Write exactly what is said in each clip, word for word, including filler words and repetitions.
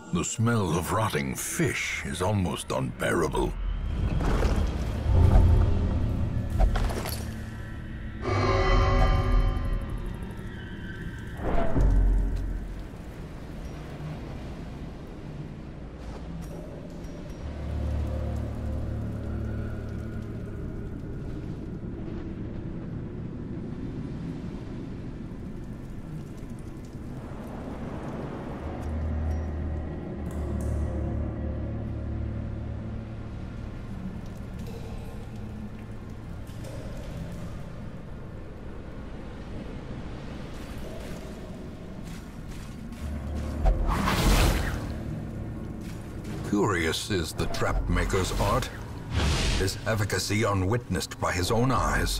The smell of rotting fish is almost unbearable. Curious is the trap maker's art, his efficacy unwitnessed by his own eyes.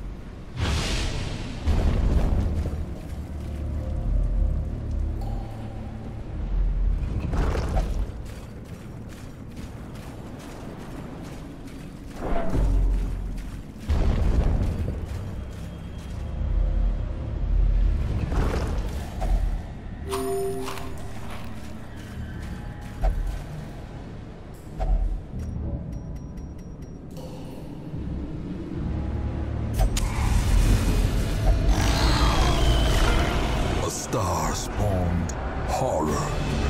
Star-spawned horror.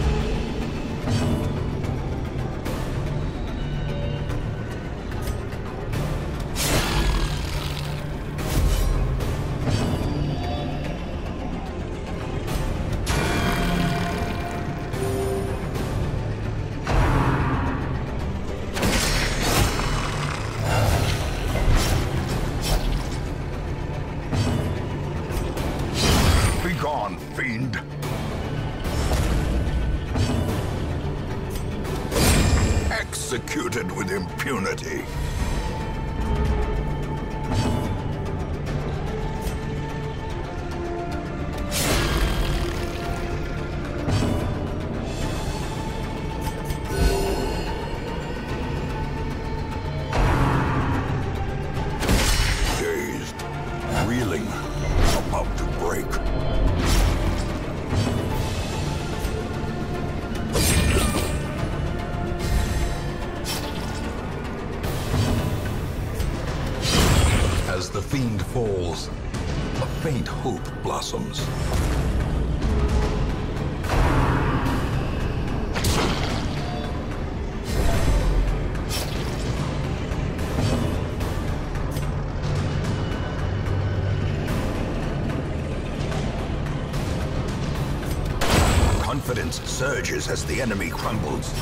Begone, fiend! Executed with impunity. Dazed, reeling, about to break. As the fiend falls, a faint hope blossoms. Confidence surges as the enemy crumbles.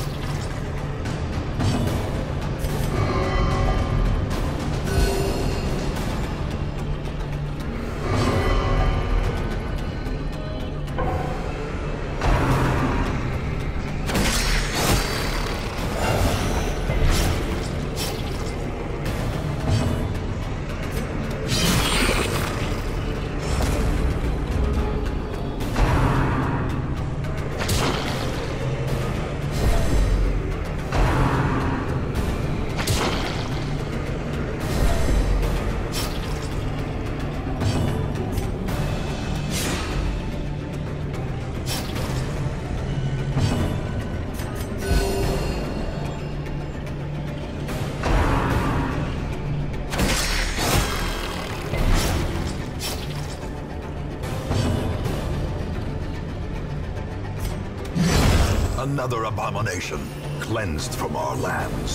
Another abomination cleansed from our lands.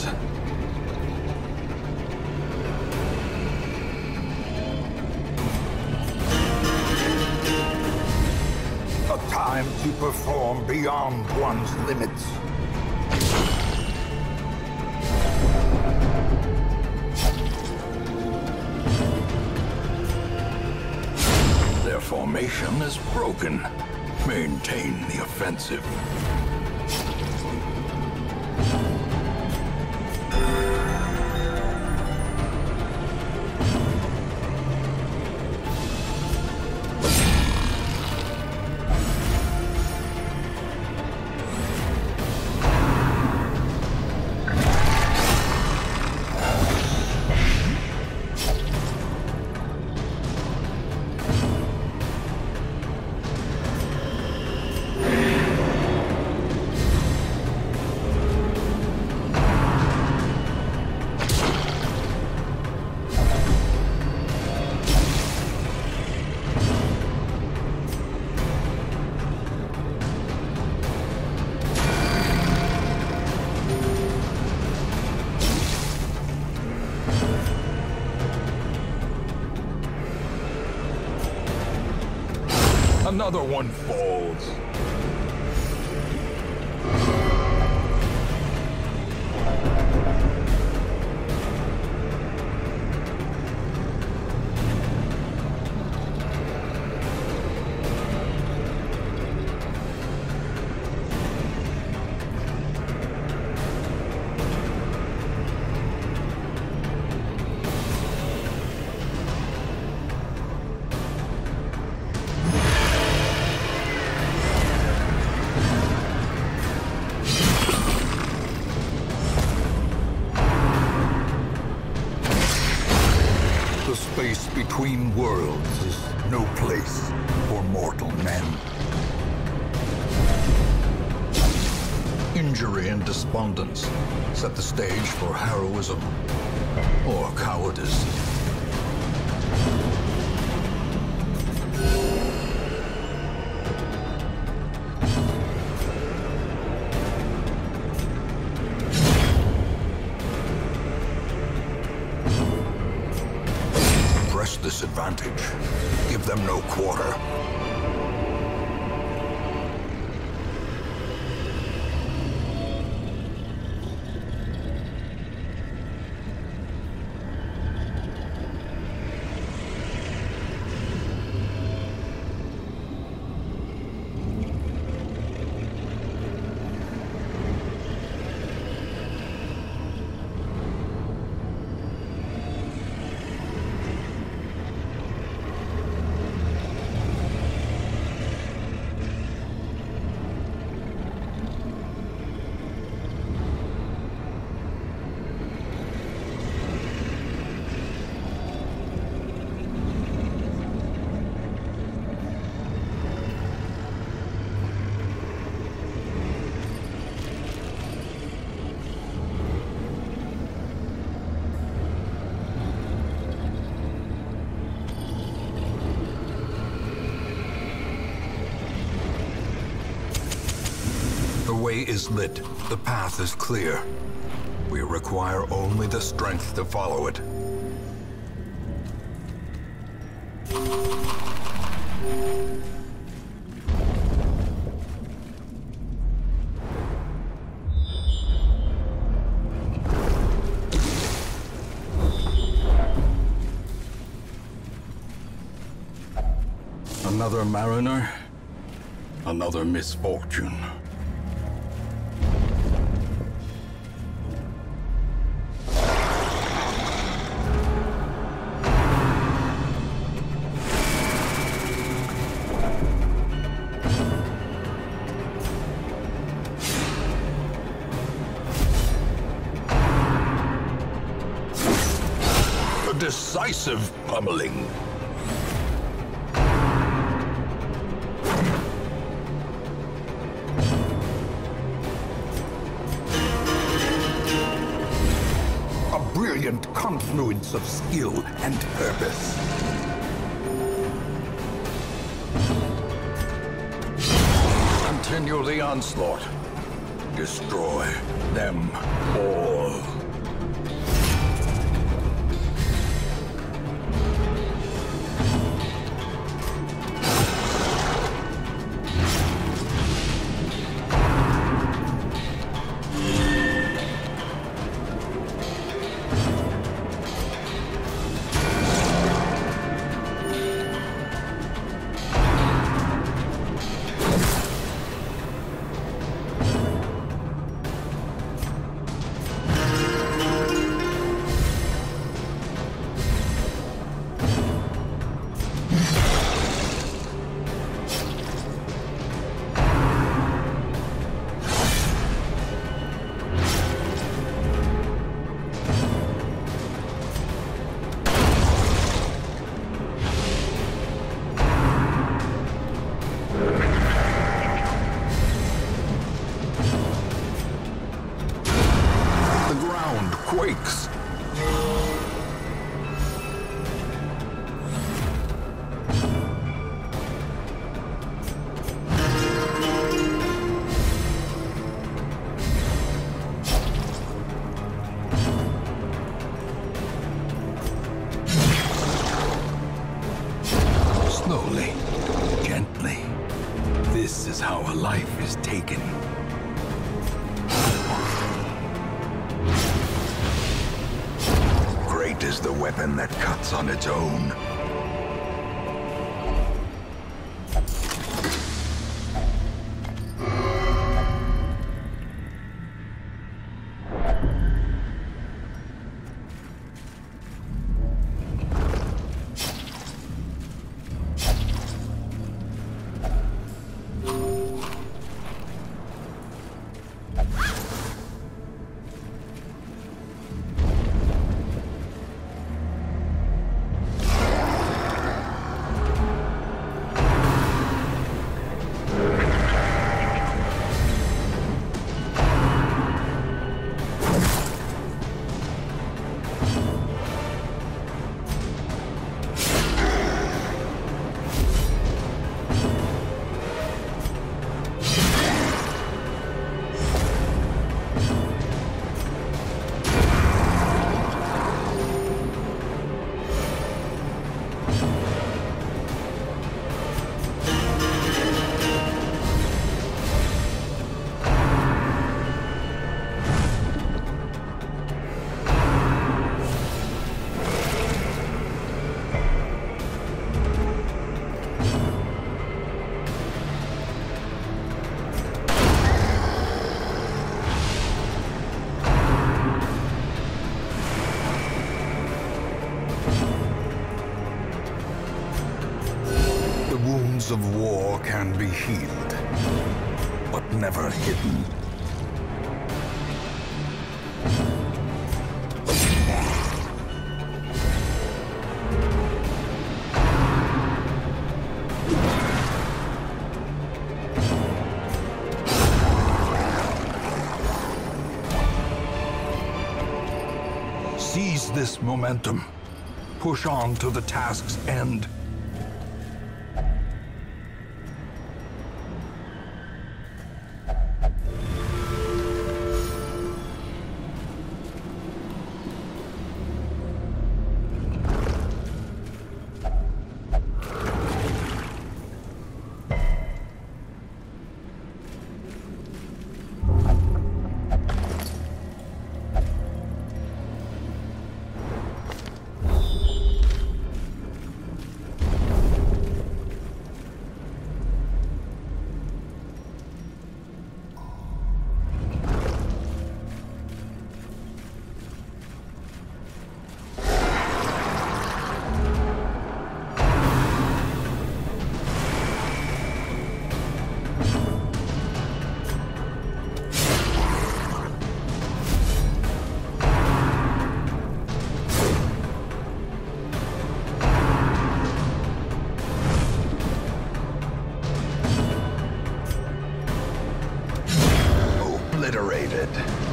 A time to perform beyond one's limits. Their formation is broken. Maintain the offensive. Another one falls. The space between worlds is no place for mortal men. Injury and despondence set the stage for heroism or cowardice. Press this advantage. Give them no quarter. The way is lit. The path is clear. We require only the strength to follow it. Another mariner, another misfortune. A decisive pummeling. Brilliant confluence of skill and purpose. Continue the onslaught. Destroy them all. This is how a life is taken. Great is the weapon that cuts on its own. Of war can be healed, but never hidden. Seize this momentum. Push on to the task's end. Obliterated.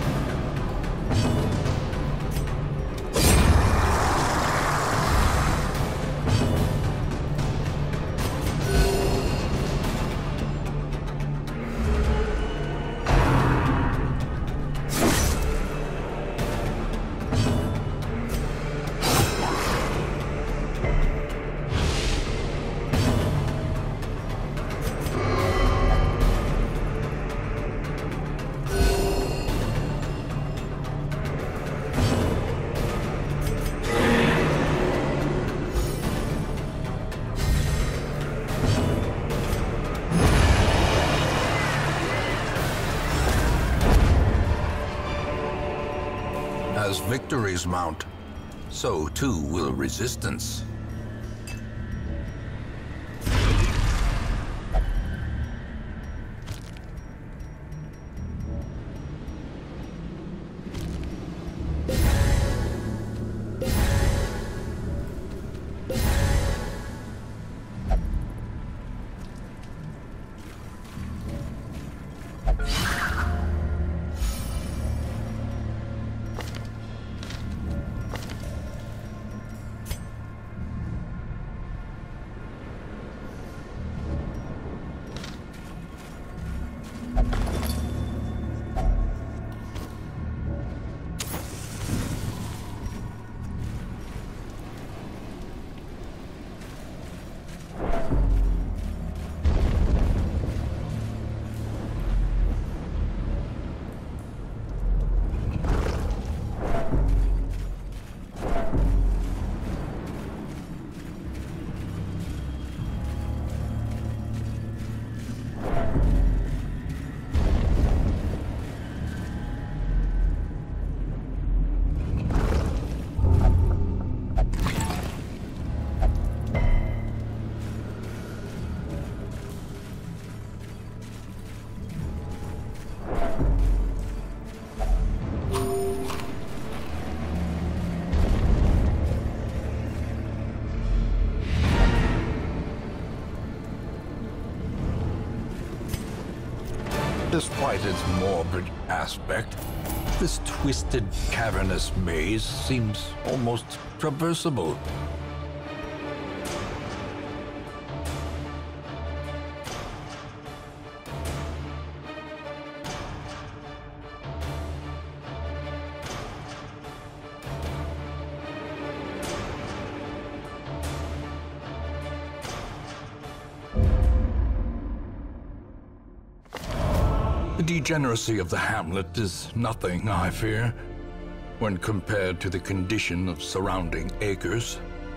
As victories mount, so too will resistance. Despite its morbid aspect, this twisted, cavernous maze seems almost traversable. The degeneracy of the hamlet is nothing, I fear, when compared to the condition of surrounding acres.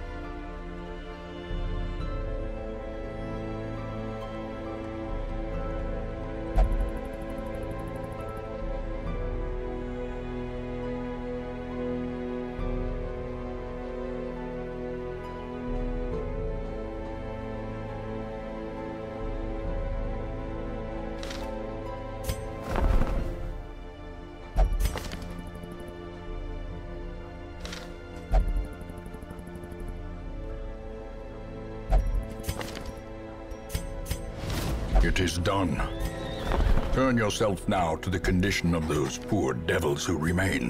It is done. Turn yourself now to the condition of those poor devils who remain.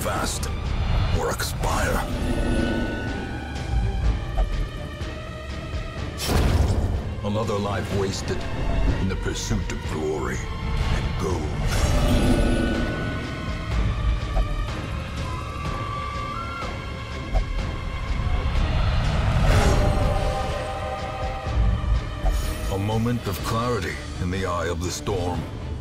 fast or expire. Another life wasted in the pursuit of glory and gold. A moment of clarity in the eye of the storm.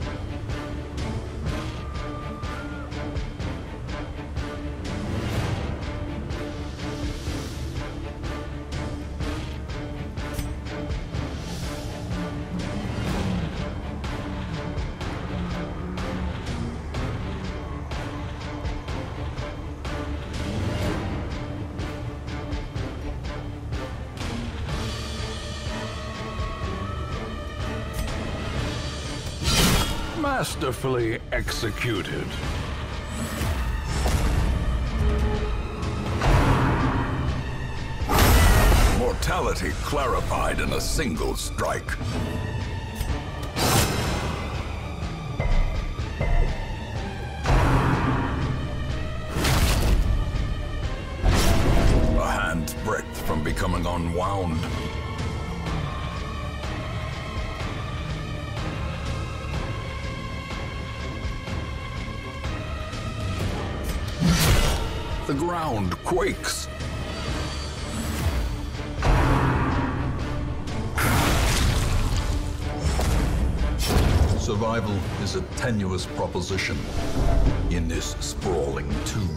Masterfully executed. Mortality clarified in a single strike. A hand's breadth from becoming unwound. The ground quakes. Survival is a tenuous proposition in this sprawling tomb.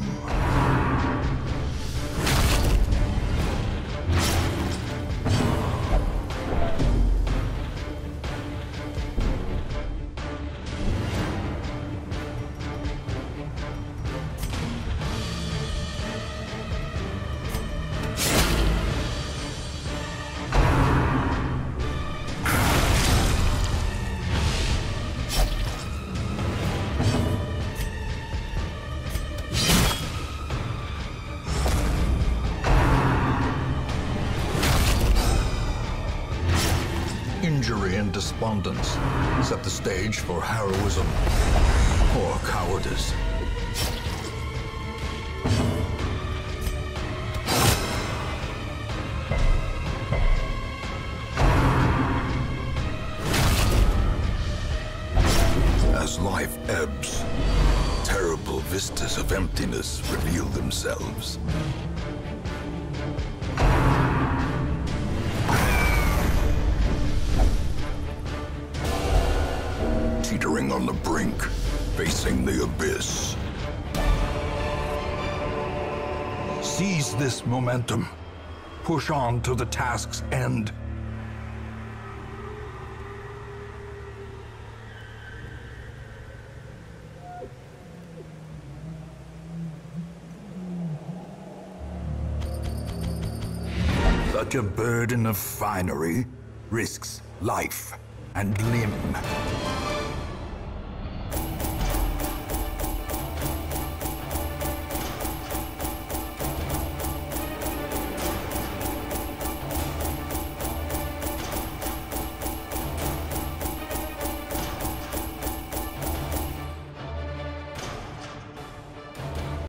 Injury and despondence set the stage for heroism or cowardice. As life ebbs, terrible vistas of emptiness reveal themselves. Teetering on the brink, facing the abyss. Seize this momentum. Push on to the task's end. Such a burden of finery risks life and limb.